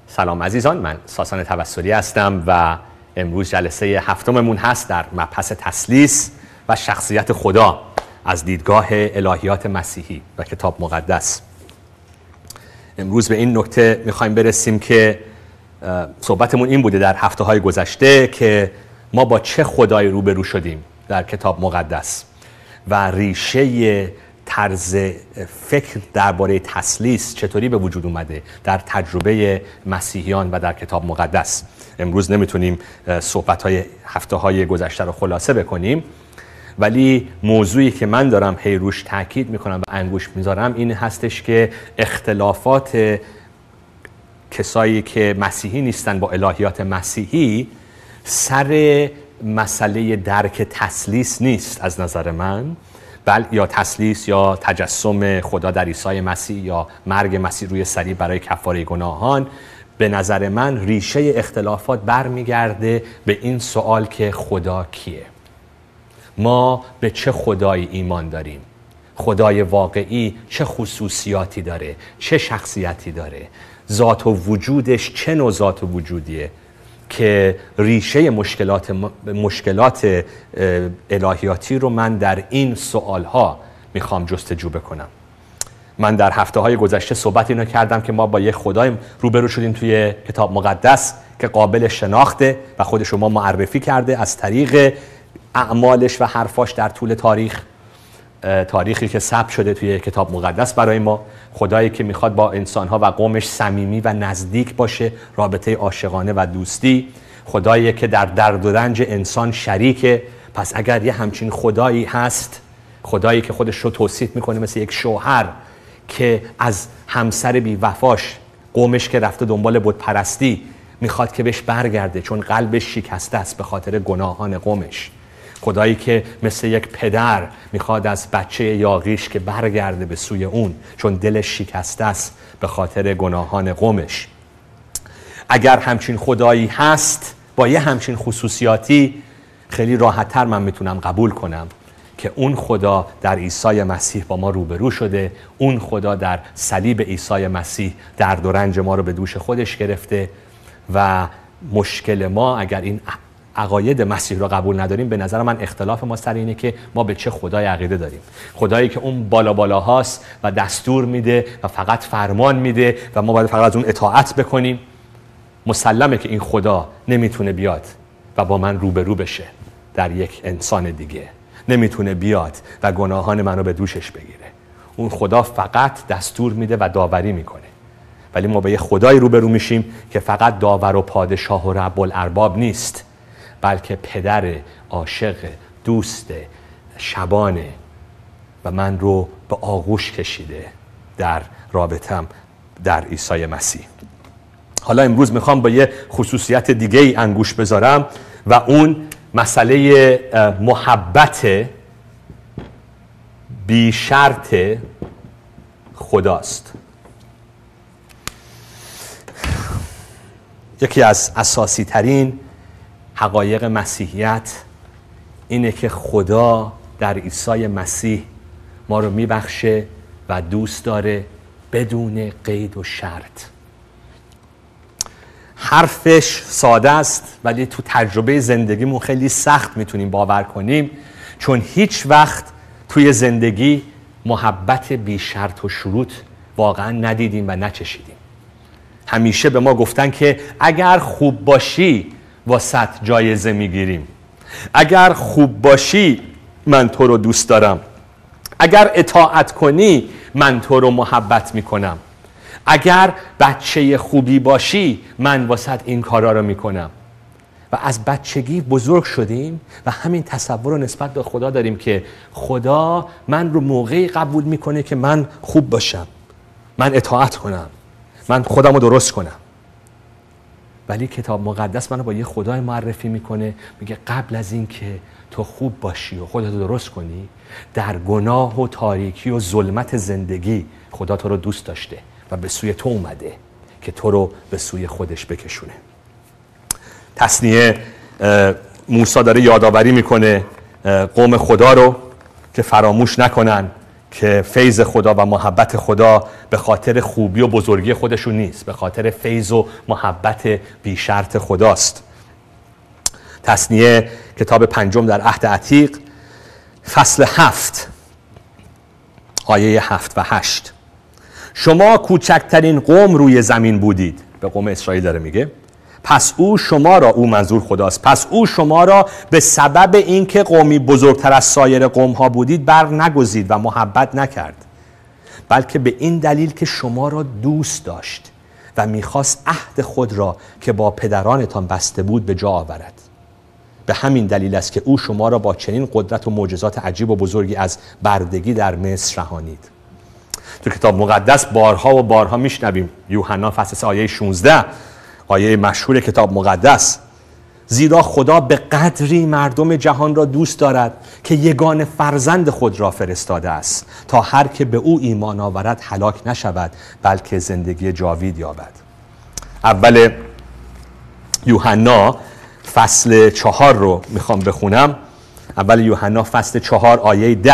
سلام عزیزان، من ساسان توسلی هستم و امروز جلسه هفتممون هست در مبحث تثلیث و شخصیت خدا از دیدگاه الهیات مسیحی و کتاب مقدس. امروز به این نکته میخوایم برسیم که صحبتمون این بوده در هفته‌های گذشته که ما با چه خدایی روبرو شدیم در کتاب مقدس و ریشه طرز فکر درباره تثلیث چطوری به وجود اومده در تجربه مسیحیان و در کتاب مقدس. امروز نمیتونیم صحبت‌های هفته‌های گذشته رو خلاصه بکنیم، ولی موضوعی که من دارم هی روش تاکید میکنم و انگوش میذارم این هستش که اختلافات کسایی که مسیحی نیستن با الهیات مسیحی سر مسئله درک تثلیث نیست از نظر من، یا تثلیث یا تجسم خدا در عیسی مسیح یا مرگ مسیح روی صلیب برای کفاره گناهان. به نظر من ریشه اختلافات برمیگرده به این سوال که خدا کیه؟ ما به چه خدایی ایمان داریم؟ خدای واقعی چه خصوصیاتی داره؟ چه شخصیتی داره؟ ذات و وجودش چه نوع ذات و وجودیه که ریشه مشکلات الهیاتی رو من در این سوالها میخوام جستجو بکنم. من در هفته‌های گذشته صحبت اینو کردم که ما با یک خدای روبرو شدیم توی کتاب مقدس که قابل شناخته و خودش رو ما معرفی کرده از طریق اعمالش و حرفاش در طول تاریخی که ثبت شده توی کتاب مقدس برای ما. خدایی که میخواد با انسانها و قومش صمیمی و نزدیک باشه، رابطه عاشقانه و دوستی. خدایی که در درد و رنج انسان شریکه. پس اگر یه همچین خدایی هست، خدایی که خودش رو توصیف میکنه مثل یک شوهر که از همسر بی وفاش، قومش که رفته دنبال بت پرستی، میخواد که بهش برگرده چون قلبش شکسته است به خاطر گناهان قومش. خدایی که مثل یک پدر میخواد از بچه یاغیش که برگرده به سوی اون چون دلش شکسته است به خاطر گناهان قومش. اگر همچین خدایی هست با یه همچین خصوصیاتی، خیلی راحت‌تر من میتونم قبول کنم که اون خدا در عیسی مسیح با ما روبرو شده. اون خدا در صلیب عیسی مسیح درد و رنج ما رو به دوش خودش گرفته و مشکل ما اگر این عقاید مسیح رو قبول نداریم، به نظر من اختلاف ما سر اینه که ما به چه خدای عقیده داریم. خدایی که اون بالا هاست و دستور میده و فقط فرمان میده و ما باید فقط از اون اطاعت بکنیم. مسلمه که این خدا نمیتونه بیاد و با من روبرو بشه در یک انسان دیگه، نمیتونه بیاد و گناهان منو به دوشش بگیره. اون خدا فقط دستور میده و داوری میکنه. ولی ما به یه خدای روبرو میشیم که فقط داور و پادشاه و رب الارباب نیست، بلکه پدر عاشق، دوست، شبانه و من رو به آغوش کشیده در رابطم در عیسی مسیح. حالا امروز میخوام با یه خصوصیت دیگه ای انگوش بذارم و اون مسئله محبت بی شرط خداست. یکی از اساسی ترین حقایق مسیحیت اینه که خدا در عیسی مسیح ما رو میبخشه و دوست داره بدون قید و شرط. حرفش ساده است ولی تو تجربه زندگیمون خیلی سخت میتونیم باور کنیم، چون هیچ وقت توی زندگی محبت بی شرط و شروط واقعا ندیدیم و نچشیدیم. همیشه به ما گفتن که اگر خوب باشی واسط جایزه میگیریم، اگر خوب باشی من تو رو دوست دارم، اگر اطاعت کنی من تو رو محبت میکنم، اگر بچه خوبی باشی من واسط این کارا رو میکنم. و از بچگی بزرگ شدیم و همین تصور رو نسبت به خدا داریم که خدا من رو موقعی قبول میکنه که من خوب باشم، من اطاعت کنم، من خودم رو درست کنم. ولی کتاب مقدس منو با یه خدای معرفی میکنه، میگه قبل از این که تو خوب باشی و خودت درست کنی، در گناه و تاریکی و ظلمت زندگی خدا تو رو دوست داشته و به سوی تو اومده که تو رو به سوی خودش بکشونه. تثنیه موسی داره یادآوری میکنه قوم خدا رو که فراموش نکنن که فیض خدا و محبت خدا به خاطر خوبی و بزرگی خودشون نیست، به خاطر فیض و محبت بی‌شرط خداست. تثنیه کتاب 5 در عهد عتیق فصل 7 آیه 7 و 8: شما کوچکترین قوم روی زمین بودید. به قوم اسرائیل داره میگه. پس او شما را، او منظور خداست، پس او شما را به سبب اینکه قومی بزرگتر از سایر قوم ها بودید بر نگزید و محبت نکرد، بلکه به این دلیل که شما را دوست داشت و میخواست عهد خود را که با پدرانتان بسته بود به جا آورد. به همین دلیل است که او شما را با چنین قدرت و معجزات عجیب و بزرگی از بردگی در مصر رهانید. تو کتاب مقدس بارها و بارها میشنویم. یوحنا فصل 3 آیه 16، آیه مشهور کتاب مقدس: زیرا خدا به قدری مردم جهان را دوست دارد که یگانه فرزند خود را فرستاده است تا هر که به او ایمان آورد هلاک نشود بلکه زندگی جاوید یابد. اول یوحنا فصل 4 رو میخوام بخونم. اول یوحنا فصل 4 آیه 10: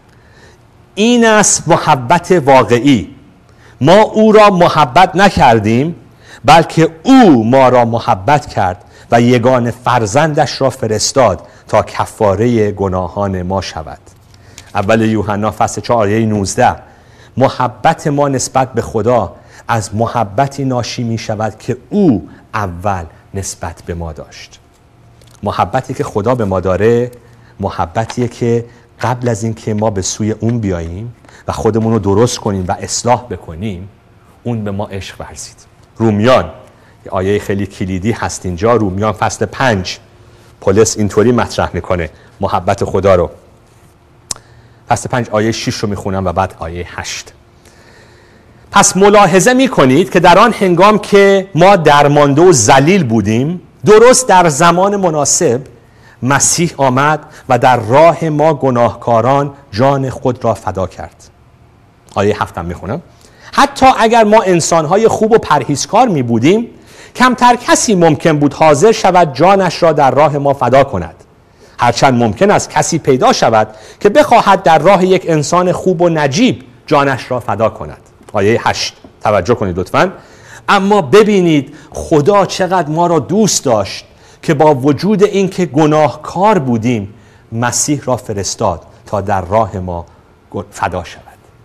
این است محبت واقعی، ما او را محبت نکردیم بلکه او ما را محبت کرد و یگانه فرزندش را فرستاد تا کفاره گناهان ما شود. اول یوحنا فصل 4 آیه 19: محبت ما نسبت به خدا از محبتی ناشی می شود که او اول نسبت به ما داشت. محبتی که خدا به ما داره محبتیه که قبل از این که ما به سوی اون بیاییم و خودمون رو درست کنیم و اصلاح بکنیم، اون به ما عشق ورزید. رومیان، یه آیه خیلی کلیدی هست اینجا. رومیان فصل 5 پولس اینطوری مطرح میکنه محبت خدا رو. فصل 5 آیه 6 رو میخونم و بعد آیه 8: پس ملاحظه میکنید که در آن هنگام که ما درمانده و ذلیل بودیم، درست در زمان مناسب مسیح آمد و در راه ما گناهکاران جان خود را فدا کرد. آیه 7 میخونم: حتی اگر ما انسانهای خوب و پرهیزکار می بودیم، کمتر کسی ممکن بود حاضر شود جانش را در راه ما فدا کند. هرچند ممکن است کسی پیدا شود که بخواهد در راه یک انسان خوب و نجیب جانش را فدا کند. آیه 8 توجه کنید لطفاً: اما ببینید خدا چقدر ما را دوست داشت که با وجود اینکه گناهکار بودیم مسیح را فرستاد تا در راه ما فدا شود.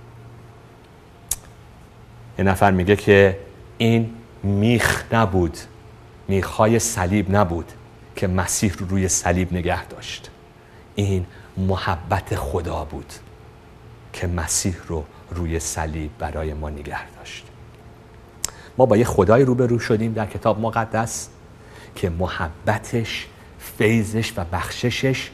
یه نفر میگه که این میخ نبود، میخهای صلیب نبود که مسیح رو روی صلیب نگه داشت. این محبت خدا بود که مسیح رو روی صلیب برای ما نگه داشت. ما با یه خدای روبرو شدیم در کتاب مقدس که محبتش، فیضش و بخششش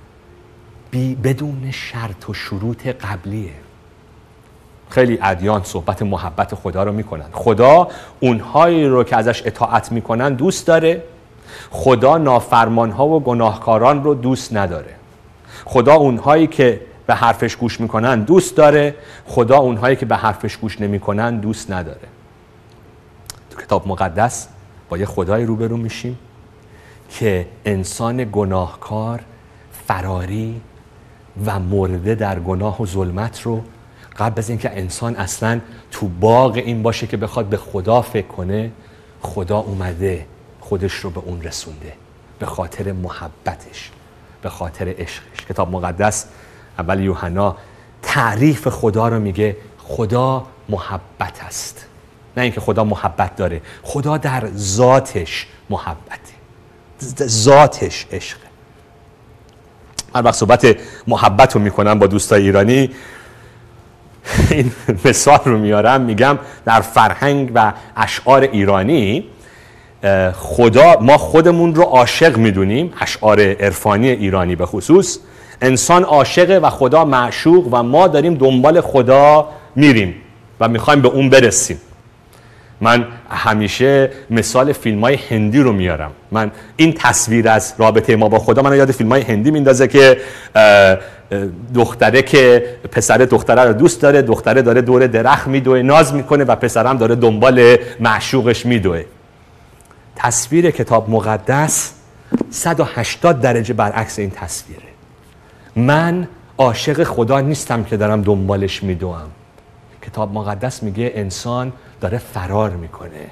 بدون شرط و شروط قبلیه. خیلی ادیان صحبت محبت خدا رو میکنن. خدا اونهایی رو که ازش اطاعت میکنن دوست داره. خدا نافرمانها و گناهکاران رو دوست نداره. خدا اونهایی که به حرفش گوش میکنن دوست داره. خدا اونهایی که به حرفش گوش نمیکنن دوست نداره. تو کتاب مقدس با یه خدای روبرو میشیم که انسان گناهکار، فراری و مرده در گناه و ظلمت رو قبل از اینکه انسان اصلا تو باغ این باشه که بخواد به خدا فکر کنه، خدا اومده خودش رو به اون رسونده به خاطر محبتش، به خاطر عشقش. کتاب مقدس اول یوحنا تعریف خدا رو میگه خدا محبت است. نه اینکه خدا محبت داره، خدا در ذاتش محبته، ذاتش عشقه. هر وقت صحبت محبت رو میکنم با دوستای ایرانی این مثال رو میارم، میگم در فرهنگ و اشعار ایرانی ما خودمون رو عاشق میدونیم. اشعار عرفانی ایرانی به خصوص، انسان عاشقه و خدا معشوق و ما داریم دنبال خدا میریم و میخوایم به اون برسیم. من همیشه مثال فیلم‌های هندی رو میارم. من این تصویر از رابطه ما با خدا من یاد فیلم‌های هندی میندازه که دختره که پسر دختره رو دوست داره، دختره داره دور درخت میدوه، ناز میکنه و پسرم داره دنبال معشوقش میدوه. تصویر کتاب مقدس 180 درجه برعکس این تصویره. من عاشق خدا نیستم که دارم دنبالش میدوم. کتاب مقدس میگه انسان داره فرار میکنه،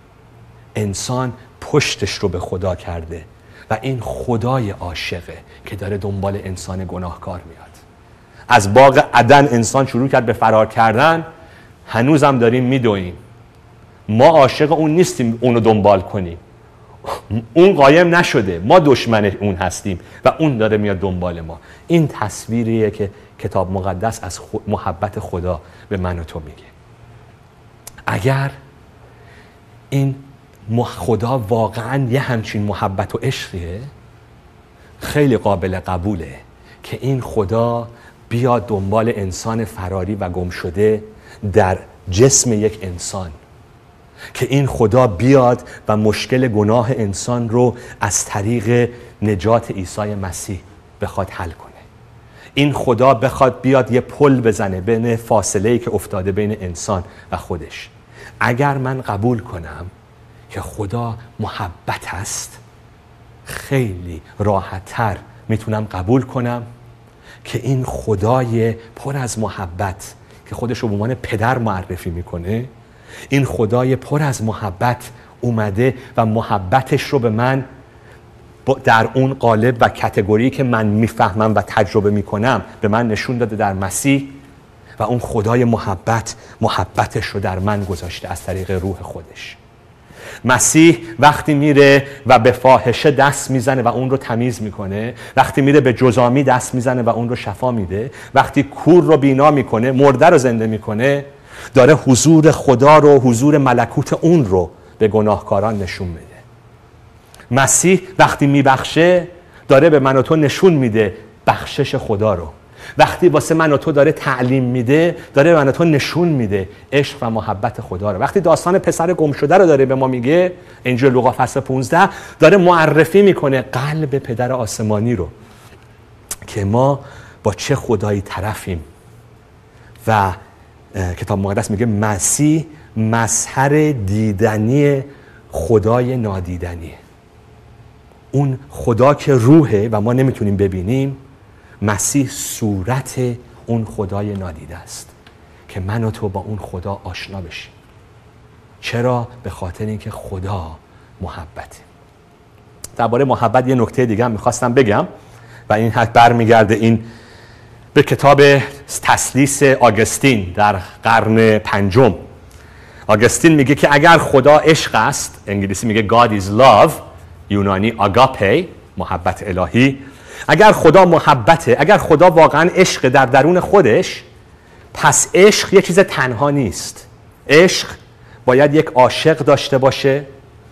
انسان پشتش رو به خدا کرده و این خدای عاشقه که داره دنبال انسان گناهکار میاد. از باغ عدن انسان شروع کرد به فرار کردن، هنوزم داریم میدویم. ما عاشق اون نیستیم اونو دنبال کنیم، اون قایم نشده، ما دشمن اون هستیم و اون داره میاد دنبال ما. این تصویریه که کتاب مقدس از محبت خدا به من و تو میگه. اگر این خدا واقعا یه همچین محبت و عشقیه، خیلی قابل قبوله که این خدا بیاد دنبال انسان فراری و گم شده در جسم یک انسان، که این خدا بیاد و مشکل گناه انسان رو از طریق نجات عیسی مسیح بخواد حل کنه. این خدا بخواد بیاد یه پل بزنه بین فاصله‌ای که افتاده بین انسان و خودش. اگر من قبول کنم که خدا محبت است، خیلی راحت‌تر میتونم قبول کنم که این خدای پر از محبت که خودش رو به عنوان پدر معرفی میکنه، این خدای پر از محبت اومده و محبتش رو به من در اون قالب و کتگوری که من میفهمم و تجربه میکنم به من نشون داده در مسیح، و اون خدای محبتش رو در من گذاشته از طریق روح خودش. مسیح وقتی میره و به فاحشه دست میزنه و اون رو تمیز میکنه، وقتی میره به جزامی دست میزنه و اون رو شفا میده، وقتی کور رو بینا میکنه، مرده رو زنده میکنه، داره حضور خدا رو، حضور ملکوت اون رو به گناهکاران نشون میده. مسیح وقتی میبخشه داره به من و تو نشون میده بخشش خدا رو. وقتی واسه من و تو داره تعلیم میده، داره به من و تو نشون میده عشق و محبت خدا رو. وقتی داستان پسر گم شده رو داره به ما میگه، انجیل لوقا فصل 15، داره معرفی میکنه قلب پدر آسمانی رو که ما با چه خدایی طرفیم. و کتاب مقدس میگه مسیح مظهر دیدنی خدای نادیدنیه. اون خدا که روحه و ما نمیتونیم ببینیم، مسیح صورت اون خدای نادیده است که من و تو با اون خدا آشنا بشیم. چرا؟ به خاطر اینکه خدا محبته. درباره محبت یه نکته دیگه هم میخواستم بگم و این حد برمیگرده این به کتاب تثلیث آگوستین در قرن 5. آگوستین میگه که اگر خدا عشق است، انگلیسی میگه God is love، یونانی آگاپی، محبت الهی، اگر خدا محبته، اگر خدا واقعا عشق در درون خودش، پس عشق یه چیز تنها نیست. عشق باید یک عاشق داشته باشه،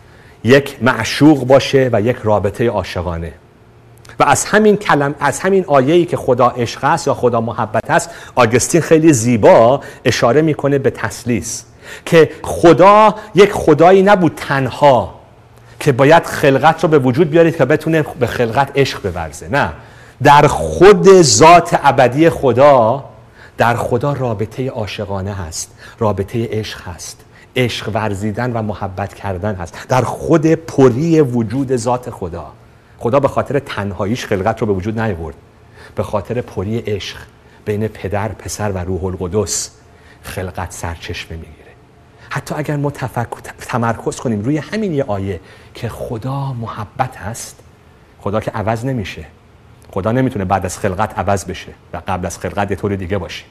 یک معشوق باشه و یک رابطه عاشقانه. و از همین آیه‌ای که خدا عشق است یا خدا محبت است، آگوستین خیلی زیبا اشاره میکنه به تثلیث، که خدا یک خدایی نبود تنها که باید خلقت رو به وجود بیارید که بتونه به خلقت عشق بورزه. نه، در خود ذات ابدی خدا، در خدا رابطه عاشقانه هست، رابطه عشق هست، عشق ورزیدن و محبت کردن هست در خود پری وجود ذات خدا. خدا به خاطر تنهاییش خلقت رو به وجود نیاورد، به خاطر پری عشق بین پدر، پسر و روح القدس خلقت سرچشمه میگیره. حتی اگر ما تمرکز کنیم روی همین یه آیه که خدا محبت هست، خدا که عوض نمیشه، خدا نمیتونه بعد از خلقت عوض بشه و قبل از خلقت یه طور دیگه باشه.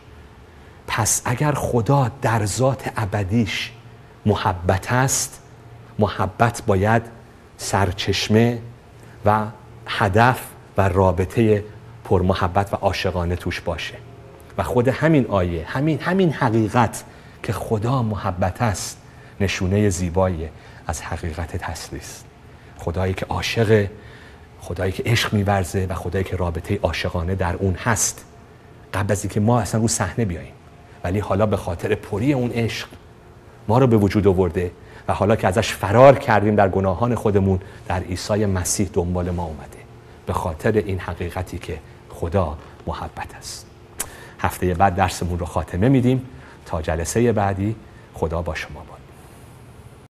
پس اگر خدا در ذات ابدیش محبت است، محبت باید سرچشمه و هدف و رابطه پرمحبت و عاشقانه توش باشه. و خود همین آیه، همین حقیقت که خدا محبت است، نشونه زیبایی از حقیقت تثلیث. خدایی که عاشقه، خدایی که عشق می‌ورزه و خدایی که رابطه عاشقانه در اون هست قبل از اینکه ما اصلا رو صحنه بیاییم، ولی حالا به خاطر پری اون عشق ما رو به وجود آورده و حالا که ازش فرار کردیم در گناهان خودمون، در عیسی مسیح دنبال ما اومده، به خاطر این حقیقتی که خدا محبت است. هفته بعد درسمون رو خاتمه میدیم. تا جلسه بعدی، خدا با شما باد.